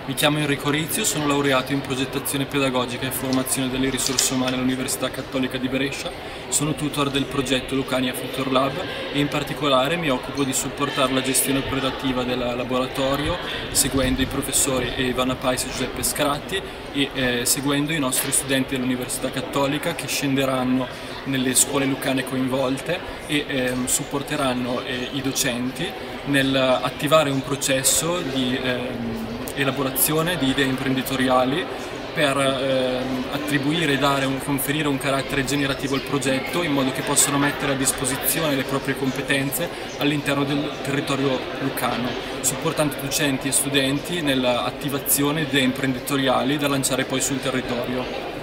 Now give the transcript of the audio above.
Mi chiamo Enrico Rizio, sono laureato in progettazione pedagogica e formazione delle risorse umane all'Università Cattolica di Brescia, sono tutor del progetto Lucania Future Lab e in particolare mi occupo di supportare la gestione operativa del laboratorio seguendo i professori Ivana Pais e Giuseppe Scratti e seguendo i nostri studenti dell'Università Cattolica che scenderanno nelle scuole lucane coinvolte e supporteranno i docenti nell'attivare un processo di elaborazione di idee imprenditoriali per attribuire e conferire un carattere generativo al progetto in modo che possano mettere a disposizione le proprie competenze all'interno del territorio lucano, supportando docenti e studenti nell'attivazione di idee imprenditoriali da lanciare poi sul territorio.